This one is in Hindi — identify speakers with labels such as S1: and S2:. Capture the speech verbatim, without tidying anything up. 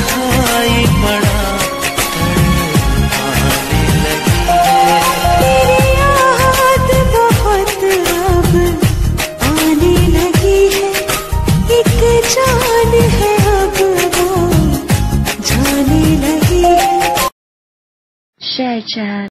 S1: तन्हाई पड़ा तड़पाने लगी है।
S2: तेरी याद बहुत अब आने लगी है, एक जान है अब वो जाने लगी है। Share chat.